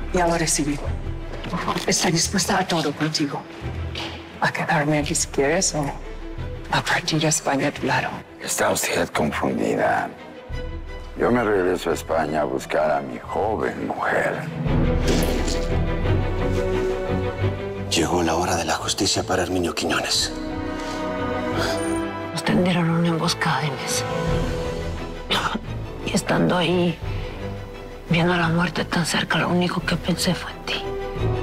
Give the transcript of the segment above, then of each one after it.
Ya lo recibí. Estoy dispuesta a todo contigo. A quedarme aquí si quieres o a partir de España a tu lado. Está usted confundida. Yo me regreso a España a buscar a mi joven mujer. Llegó la hora de la justicia para Herminio Quiñones. Nos tendieron una emboscada, Inés. Y estando ahí, viendo la muerte tan cerca, lo único que pensé fue en ti.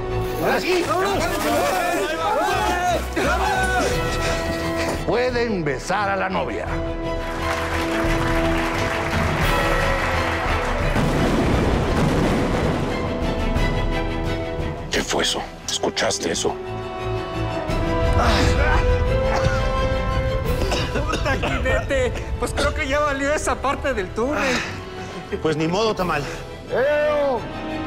Pueden besar a la novia. ¿Qué fue eso? ¿Escuchaste eso? Jinete, pues creo que ya valió esa parte del túnel. Pues ni modo, Tamal. Creo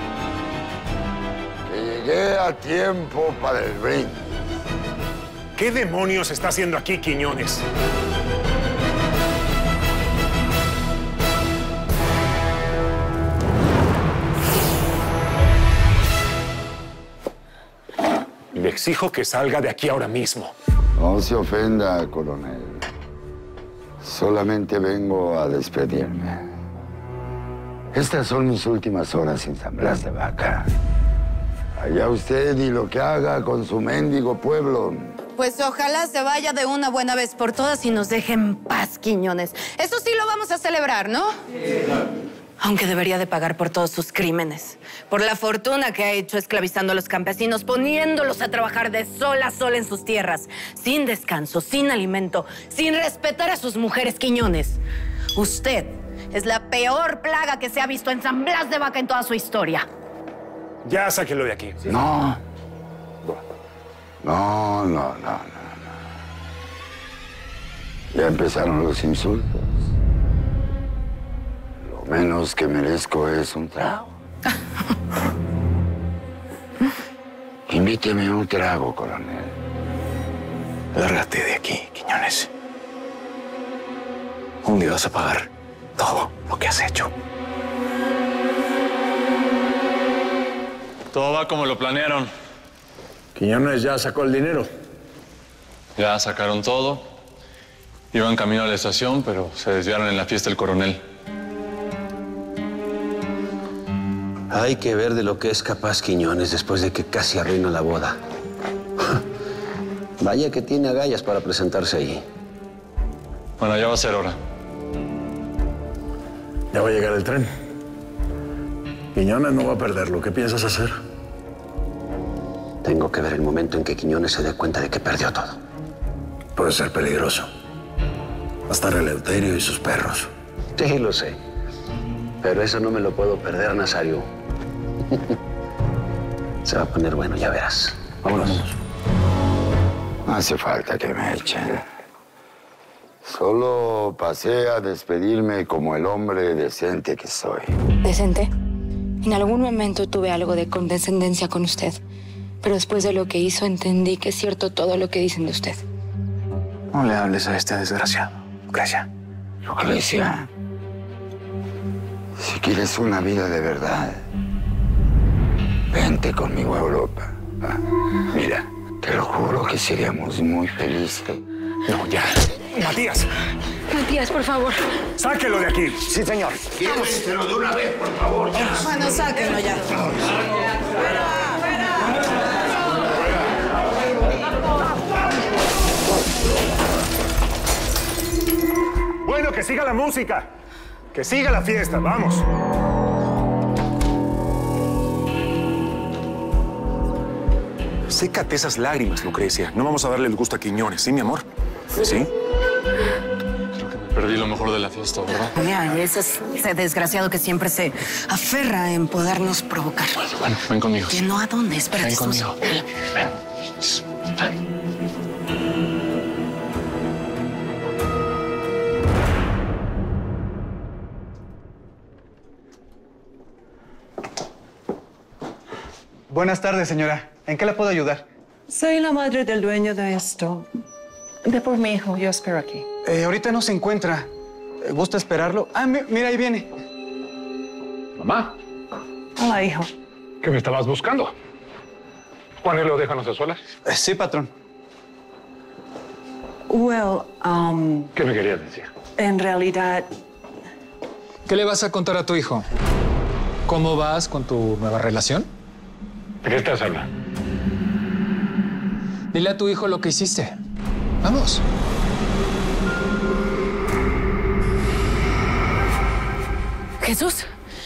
que llegué a tiempo para el brindis. ¿Qué demonios está haciendo aquí, Quiñones? Le exijo que salga de aquí ahora mismo. No se ofenda, coronel. Solamente vengo a despedirme. Estas son mis últimas horas en San Blas de Vaca. Allá usted y lo que haga con su mendigo pueblo. Pues ojalá se vaya de una buena vez por todas y nos deje en paz, Quiñones. Eso sí lo vamos a celebrar, ¿no? Sí. Aunque debería de pagar por todos sus crímenes. Por la fortuna que ha hecho esclavizando a los campesinos, poniéndolos a trabajar de sol a sol en sus tierras. Sin descanso, sin alimento, sin respetar a sus mujeres, Quiñones. Usted es la peor plaga que se ha visto en San Blas de Vaca en toda su historia. Ya sáquenlo de aquí. No. No. Ya empezaron los insultos. Lo menos que merezco es un trago. Invíteme un trago, coronel. Lárgate de aquí, Quiñones. Un día vas a pagar todo lo que has hecho. Todo va como lo planearon. Quiñones ya sacó el dinero. Ya sacaron todo. Iban camino a la estación, pero se desviaron en la fiesta del coronel. Hay que ver de lo que es capaz Quiñones después de que casi arruina la boda. Vaya que tiene agallas para presentarse ahí. Bueno, ya va a ser hora. Ya va a llegar el tren. Quiñones no va a perderlo. ¿Qué piensas hacer? Tengo que ver el momento en que Quiñones se dé cuenta de que perdió todo. Puede ser peligroso. Hasta el Eleuterio y sus perros. Sí, lo sé. Pero eso no me lo puedo perder, Nazario. Se va a poner bueno, ya verás. Vámonos. No hace falta que me echen. Solo pasé a despedirme como el hombre decente que soy. ¿Decente? En algún momento tuve algo de condescendencia con usted. Pero después de lo que hizo, entendí que es cierto todo lo que dicen de usted. No le hables a este desgraciado, Lucrecia. Lucrecia, si quieres una vida de verdad, vente conmigo a Europa. Mira, te lo juro que seríamos muy felices. No, ya. Matías. Matías, por favor. Sáquelo de aquí. Sí, señor. Llévenselo de una vez, por favor. Bueno, sáquenlo ya. Bueno, que siga la música. Que siga la fiesta. Vamos. Sécate esas lágrimas, Lucrecia. No vamos a darle el gusto a Quiñones, ¿sí, mi amor? ¿Sí? Creo que me perdí lo mejor de la fiesta, ¿verdad? Ya, ese es ese desgraciado que siempre se aferra en podernos provocar. Bueno, ven conmigo. Que no, ¿a dónde? Espérate. Ven conmigo. Ven. Ven. Buenas tardes, señora. ¿En qué le puedo ayudar? Soy la madre del dueño de esto. Ve por mi hijo, yo espero aquí. Ahorita no se encuentra. ¿Gusta esperarlo? Ah, mira, ahí viene. Mamá. Hola, hijo. ¿Que me estabas buscando? Juanelo, déjanos a solas. Sí, patrón. Well, ¿Qué me querías decir? en realidad, ¿Qué le vas a contar a tu hijo? ¿Cómo vas con tu nueva relación? ¿De qué estás hablando? Dile a tu hijo lo que hiciste. Vamos. Jesús,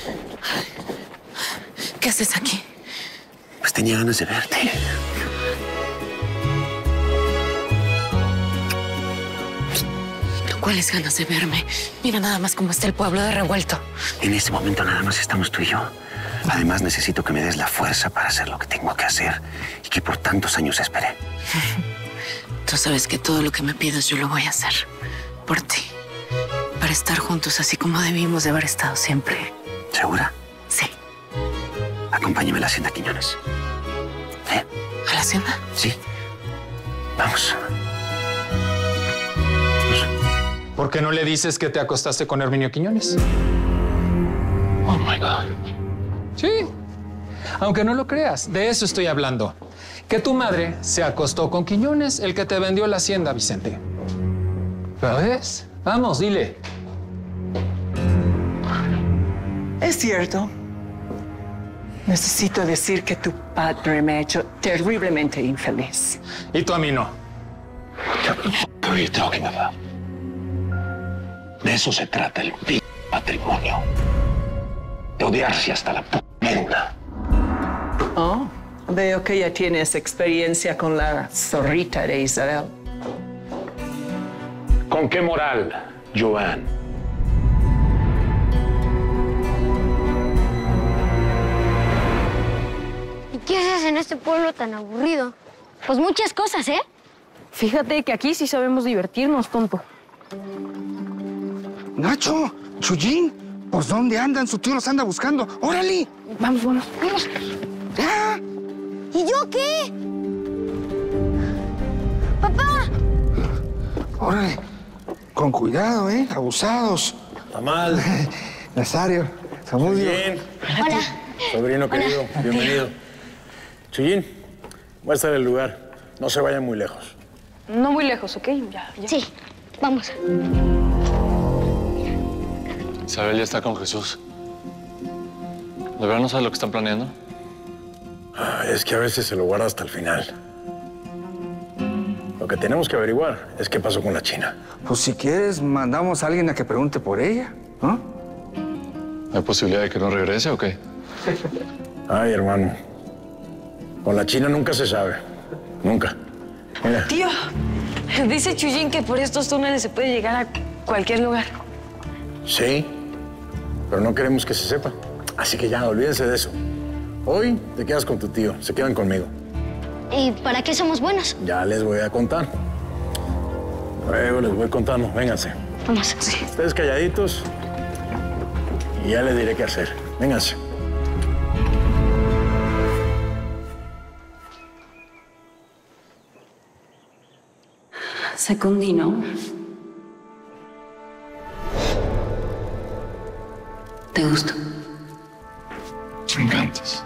¿qué haces aquí? Pues tenía ganas de verte. ¿Cuáles ganas de verme? Mira nada más cómo está el pueblo de revuelto. En este momento nada más estamos tú y yo. Además, necesito que me des la fuerza para hacer lo que tengo que hacer y que por tantos años esperé. Tú sabes que todo lo que me pidas yo lo voy a hacer. Por ti. Para estar juntos así como debimos de haber estado siempre. ¿Segura? Sí. Acompáñame a la hacienda Quiñones. ¿A la hacienda? Sí. Vamos. ¿Por qué no le dices que te acostaste con Herminio Quiñones? Oh, my God. Sí. Aunque no lo creas, de eso estoy hablando. Que tu madre se acostó con Quiñones, el que te vendió la hacienda, Vicente. ¿Lo ves? Vamos, dile. es cierto. Necesito decir que tu padre me ha hecho terriblemente infeliz. Y tú a mí no. What are you talking about? De eso se trata el matrimonio. De odiarse hasta la médula. Oh, veo que ya tienes experiencia con la zorrita de Isabel. ¿Con qué moral, Joan? ¿Y qué haces en este pueblo tan aburrido? Pues muchas cosas, ¿eh? Fíjate que aquí sí sabemos divertirnos, tonto. Nacho, Chuyín, ¿pues dónde andan? Su tío los anda buscando. ¡Órale! Vamos, vamos. ¡Ya! ¿Y yo qué? ¡Papá! ¡Órale! Con cuidado, ¿eh? Abusados. Tamal. Nazario, Zamudio. Chuyín. Hola. Sobrino Hola. querido, bienvenido. Chuyín, muestra el lugar. No se vayan muy lejos. No muy lejos, ¿ok? Ya. Sí, vamos. Isabel ya está con Jesús. ¿De verdad no sabe lo que están planeando? Es que a veces se lo guarda hasta el final. Lo que tenemos que averiguar es qué pasó con la China. Pues si quieres, mandamos a alguien a que pregunte por ella, ¿no? ¿Hay posibilidad de que no regrese o qué? Ay, hermano. Con la China nunca se sabe. Nunca. Mira. Tío, dice Chuyín que por estos túneles se puede llegar a cualquier lugar. Sí, pero no queremos que se sepa. Así que ya, olvídense de eso. Hoy te quedas con tu tío. Se quedan conmigo. ¿Y para qué somos buenos? Ya les voy a contar. Luego les voy contando. Vénganse. Vamos. Sí. Ustedes calladitos y ya les diré qué hacer. Vénganse. Secundino. ¿Te gusta? Me encantas.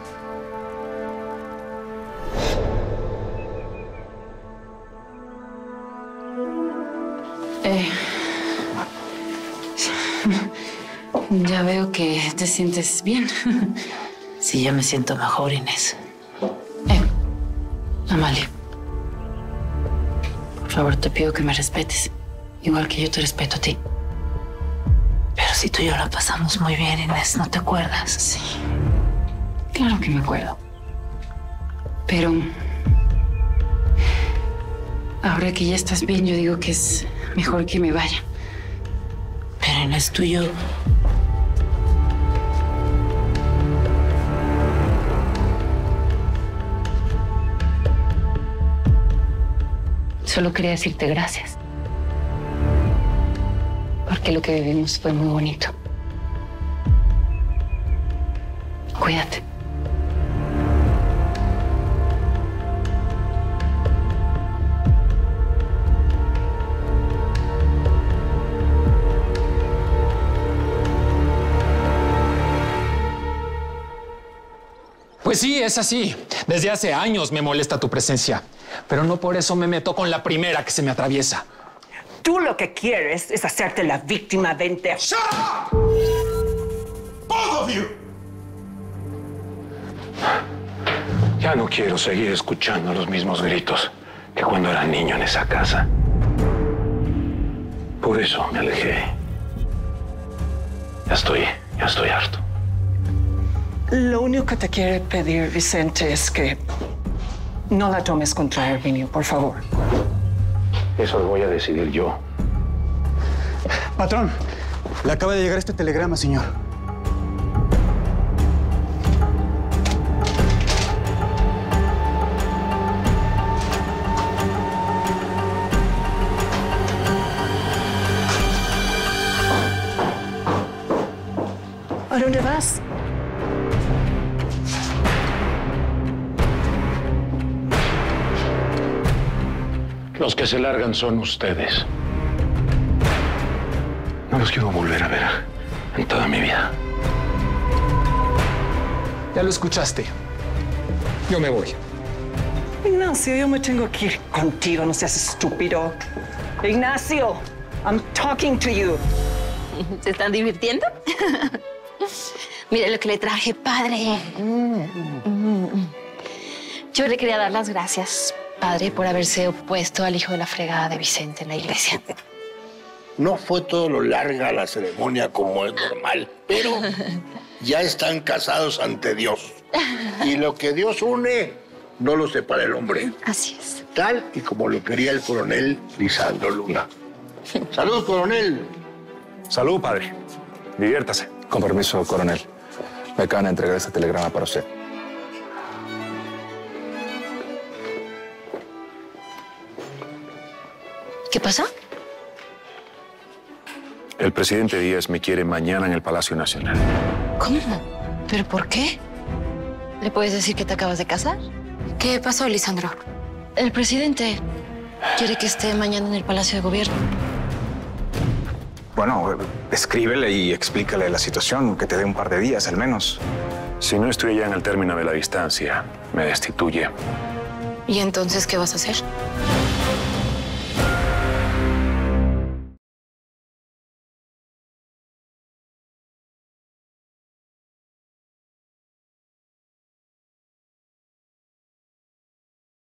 Ya veo que te sientes bien. Sí, ya me siento mejor, Inés. Amalia. Por favor, te pido que me respetes. Igual que yo te respeto a ti. Pero si tú y yo la pasamos muy bien, Inés, ¿no te acuerdas? Sí. Claro que me acuerdo. Pero ahora que ya estás bien, yo digo que es mejor que me vaya. Pero Inés, tú y yo... Solo quería decirte gracias. Porque lo que vivimos fue muy bonito. Cuídate. Pues sí, es así. Desde hace años me molesta tu presencia. Pero no por eso me meto con la primera que se me atraviesa. Tú lo que quieres es hacerte la víctima de entero. ¡Shut up! Both of you! Ya no quiero seguir escuchando los mismos gritos que cuando era niño en esa casa. Por eso me alejé. Ya estoy harto. Lo único que te quiero pedir, Vicente, es que no la tomes contra Herminio, por favor. Eso lo voy a decidir yo. Patrón, le acaba de llegar este telegrama, señor. ¿A dónde vas? Los que se largan son ustedes. No los quiero volver a ver en toda mi vida. Ya lo escuchaste. Yo me voy. Ignacio, yo me tengo que ir contigo, no seas estúpido. Ignacio, I'm talking to you. ¿Se están divirtiendo? Mire lo que le traje, padre. Yo le quería dar las gracias, padre, por haberse opuesto al hijo de la fregada de Vicente en la iglesia. No fue todo lo larga la ceremonia como es normal, pero ya están casados ante Dios. Y lo que Dios une, no lo separa el hombre. Así es. Tal y como lo quería el coronel Lisandro Luna. ¡Salud, coronel! Salud, padre. Diviértase. Con permiso, coronel. Me acaban de entregar este telegrama para usted. ¿Qué pasa? El presidente Díaz me quiere mañana en el Palacio Nacional. ¿Cómo? ¿Pero por qué? ¿Le puedes decir que te acabas de casar? ¿Qué pasó, Lisandro? El presidente quiere que esté mañana en el Palacio de Gobierno. Bueno, escríbele y explícale la situación, que te dé un par de días al menos. Si no estoy ya en el término de la distancia, me destituye. ¿Y entonces qué vas a hacer?